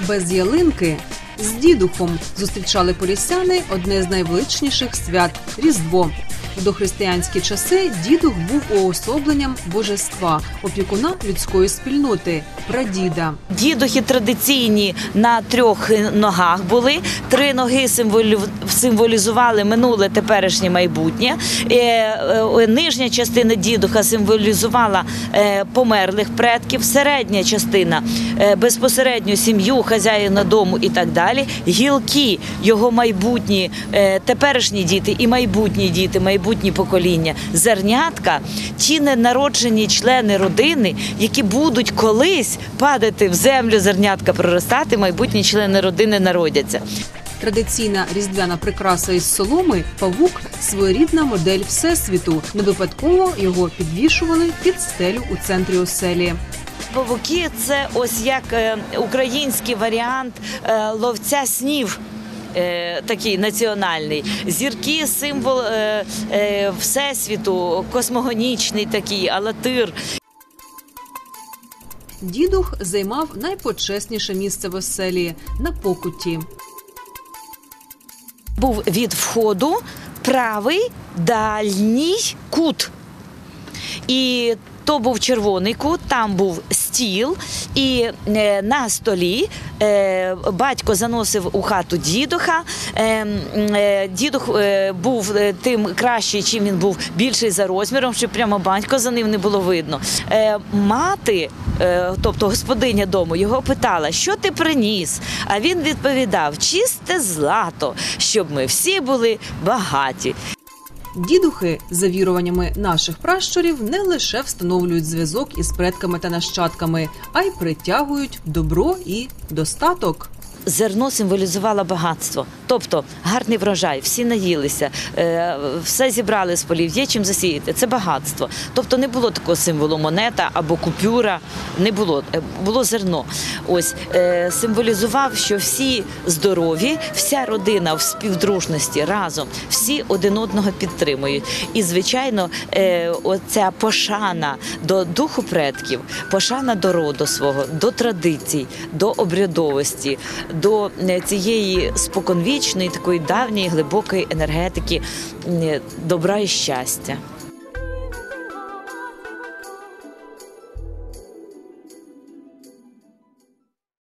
Без ялинки з дідухом зустрічали полісяни одне з найвеличніших свят – Різдво. В дохристиянські часи дідух був уособленням божества, опікуна людської спільноти – прадіда. Дідухи традиційні на 3 ногах були. 3 ноги символізували минуле, теперішнє, майбутнє. Нижня частина дідуха символізувала померлих предків, середня частина – безпосередньо сім'ю, хазяїна дому і так далі. Гілки – його майбутні, теперішні діти і майбутні діти, майбутні покоління. Зернятка – ті ненароджені члени родини, які будуть колись падати в землю, зернятка проростати, майбутні члени родини народяться. Традиційна різдвяна прикраса із соломи – павук – своєрідна модель Всесвіту. Не випадково його підвішували під стелю у центрі оселі. Павуки – це ось як український варіант ловця снів. Такий національний. Зірки – символ Всесвіту, космогонічний такий, алатир. Дідух займав найпочесніше місце в оселі – на покуті. Був від входу правий дальній кут. І то був червоний кут, там був стіл, і на столі батько заносив у хату дідуха. Дідух був тим кращий, чим він був більший за розміром, щоб прямо батько за ним не було видно. Мати, тобто господиня дому, його питала, що ти приніс? А він відповідав, чисте злато, щоб ми всі були багаті. Дідухи, за віруваннями наших пращурів, не лише встановлюють зв'язок із предками та нащадками, а й притягують добро і достаток. Зерно символізувало багатство, тобто гарний врожай, всі наїлися, все зібрали з полів, є чим засіяти, це багатство. Тобто не було такого символу монета або купюра, не було, було зерно. Ось, символізував, що всі здорові, вся родина в співдружності разом, всі один одного підтримують. І, звичайно, оця пошана до духу предків, пошана до роду свого, до традицій, до обрядовості, до цієї споконвічної, такої давньої, глибокої енергетики добра і щастя.